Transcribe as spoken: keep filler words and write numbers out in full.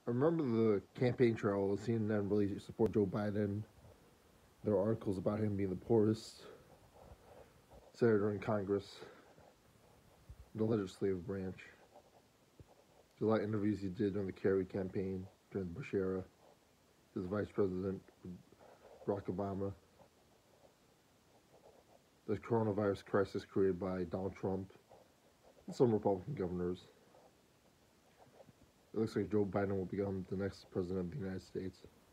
I remember the campaign trail. C N N really support Joe Biden. There were articles about him being the poorest senator in Congress, the legislative branch. There's a lot of interviews he did during the Kerry campaign, during the Bush era. His vice president, Barack Obama. The coronavirus crisis created by Donald Trump and some Republican governors. It looks like Joe Biden will become the next president of the United States.